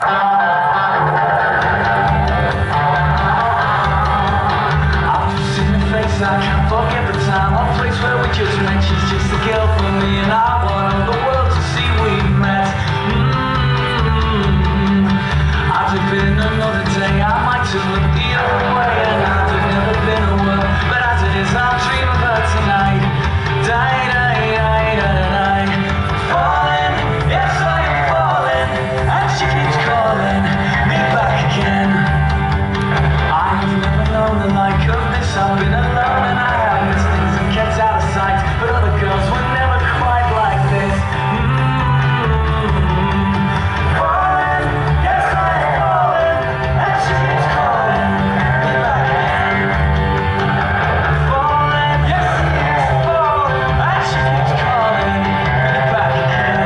I can't forget the time or place where we just met. She's just a girl for me, and I want all the world to see we met. I'd have been another day, I might have looked the other way, and I'd have never been a word. But as it is, I'll dream of her tonight. Die, die, die, die, die. Falling, yes I am falling, and she keeps calling me back again. I have never known the like of this. I've been alone and I have missed things and kept out of sight, but other girls were never quite like this. Falling, yes I am falling, and she keeps calling me back again. Falling, yes I am falling, and she keeps calling me back again.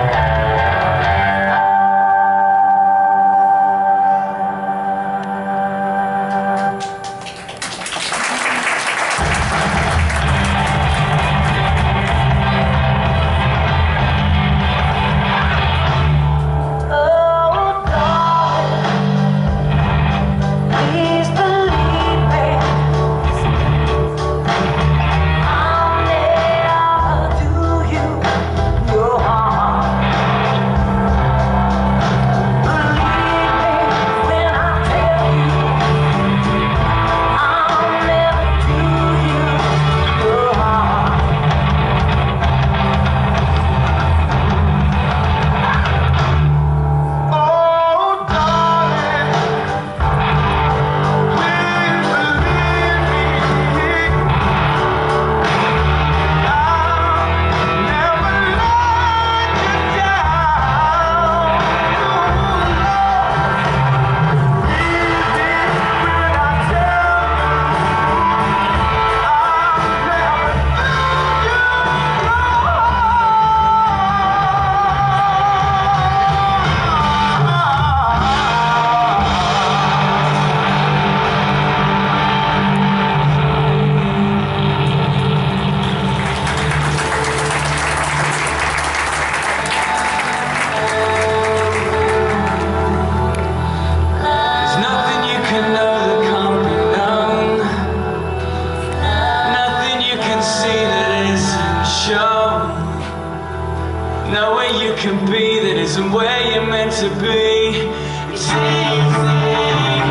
Nowhere you can be that isn't where you're meant to be. It's easy.